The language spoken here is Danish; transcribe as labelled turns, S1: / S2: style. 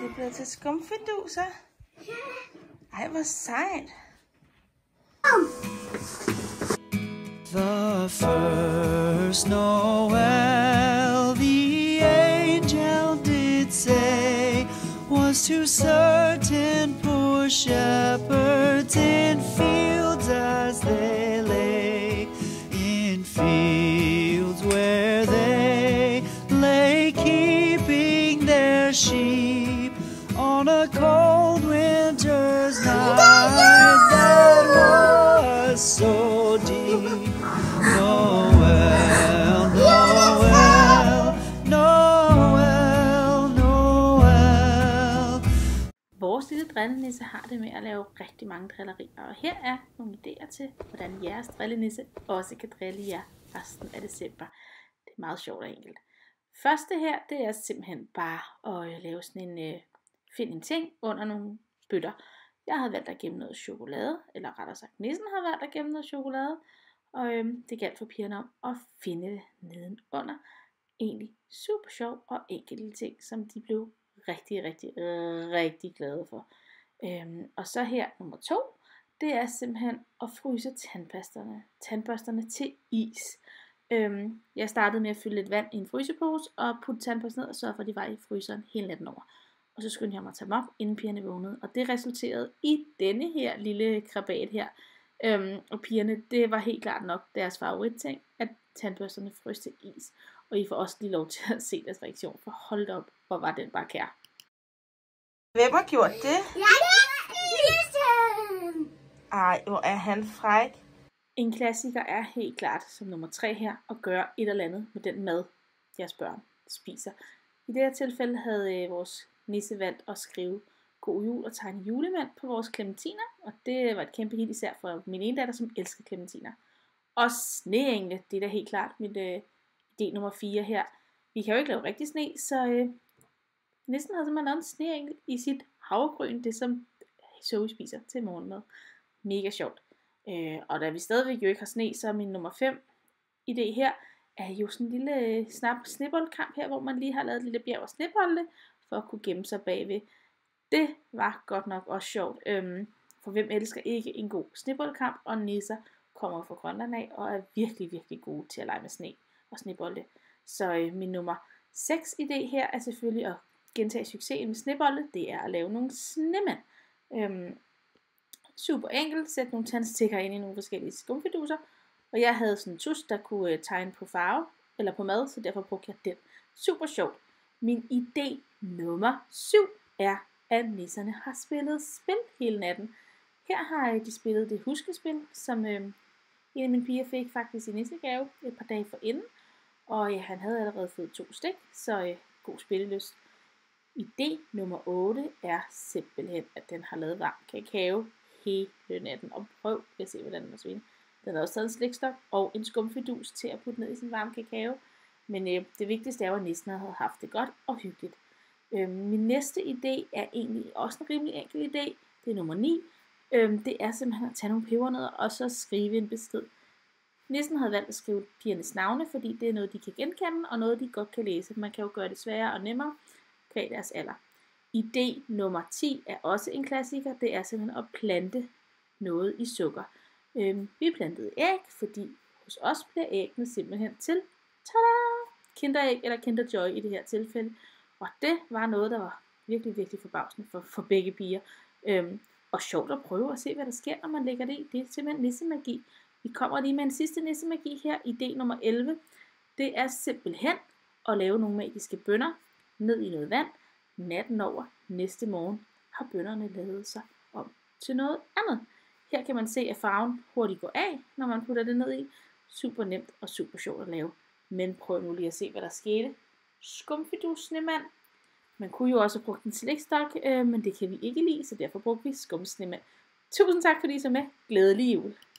S1: det blevet til skumfiduser? Ej, hvor sejt.
S2: The first Noel the angel did say was to certain poor shepherds in fields as they lay, in fields where they lay keeping their sheep on a cold winter's night that was so deep. Noel, Noel, Noel, Noel.
S1: Vores lille drillenisse har det med at lave rigtig mange drillerier, og her er nogle idéer til, hvordan jeres drillenisse også kan drille jer resten af december. Det er meget sjovt og enkelt. Første her, det er simpelthen bare at lave sådan en, find en ting under nogle bøtter. Jeg havde valgt at gemme noget chokolade, eller rettere sagt nissen havde valgt at gemme noget chokolade, og det galt for pigerne om at finde det nedenunder. Egentlig super sjov og enkelte ting, som de blev rigtig glade for. Og så her nummer 2, det er simpelthen at fryse tandbørsterne til is. Jeg startede med at fylde lidt vand i en frysepose og putte tandbørsten ned og sørge for, at de var i fryseren hele natten over. Og så skyndte jeg mig at tage dem op, inden pigerne vågnede. Og det resulterede i denne her lille krabat her. Og pigerne, det var helt klart nok deres favoritting, at tandbørsterne frøs til is. Og I får også lige lov til at se deres reaktion, for hold op, hvor var den bare kær. Hvem har gjort det? Ej, hvor er han fræk. En klassiker er helt klart som nummer 3 her, at gøre et eller andet med den mad, jeres børn spiser. I det her tilfælde havde vores nisse valgt at skrive God jul og tegne julemænd på vores klementiner, og det var et kæmpe hit især for min ene datter, som elsker klementiner. Og sneengle, det er da helt klart mit idé nummer 4 her. Vi kan jo ikke lave rigtig sne, så nissen havde simpelthen lavet en sneengle i sit havregryn, det som Zoe spiser til morgenmad. Mega sjovt. Og da vi stadigvæk jo ikke har sne, så er min nummer 5 idé her, er jo sådan en lille sneboldkamp her, hvor man lige har lavet et lille bjerg af snebolde, for at kunne gemme sig bagved. Det var godt nok også sjovt, for hvem elsker ikke en god sneboldkamp, og nisser kommer fra Grønland af, og er virkelig gode til at lege med sne og snebolde. Så min nummer 6 idé her er selvfølgelig at gentage succesen med snebolde, det er at lave nogle snemænd. Super enkelt, sæt nogle tandstikker ind i nogle forskellige skumfiduser, og jeg havde sådan en tus, der kunne tegne på farve, eller på mad, så derfor brugte jeg den. Super sjovt. Min idé nummer 7 er, at nisserne har spillet spil hele natten. Her har de spillet det huskespil, som en af mine piger fik faktisk i nissegave et par dage forinden. Og han havde allerede fået 2 stik, så god spillelyst. Idé nummer 8 er simpelthen, at den har lavet varm kakao hele natten. Og prøv at se, hvordan den er svine. Den har også taget en slikstok og en skumfidus til at putte ned i sin varme kakao. Men det vigtigste er jo, at nissen havde haft det godt og hyggeligt. Min næste idé er egentlig også en rimelig enkel idé. Det er nummer 9. Det er simpelthen at tage nogle pebernødder og så skrive en besked. Nissen havde valgt at skrive pigernes navne, fordi det er noget, de kan genkende, og noget, de godt kan læse. Man kan jo gøre det sværere og nemmere kvad deres alder. Idé nummer 10 er også en klassiker. Det er simpelthen at plante noget i sukker. Vi plantede æg, fordi hos os bliver æggene simpelthen til kinderæg eller Kinder Joy i det her tilfælde. Og det var noget, der var virkelig forbavsende for begge piger. Og sjovt at prøve at se, hvad der sker, når man lægger det i. Det er simpelthen nissemagi. Vi kommer lige med en sidste nissemagi her. Idé nummer 11. Det er simpelthen at lave nogle magiske bønner ned i noget vand. Natten over næste morgen har bønnerne lavet sig om til noget andet. Her kan man se, at farven hurtigt går af, når man putter det ned i. Super nemt og super sjovt at lave. Men prøv nu lige at se, hvad der skete. Skumfidus snemand. Man kunne jo også have brugt en slikstok, men det kan vi ikke lide, så derfor brugte vi skumsnemand. Tusind tak fordi I så med. Glædelig jul.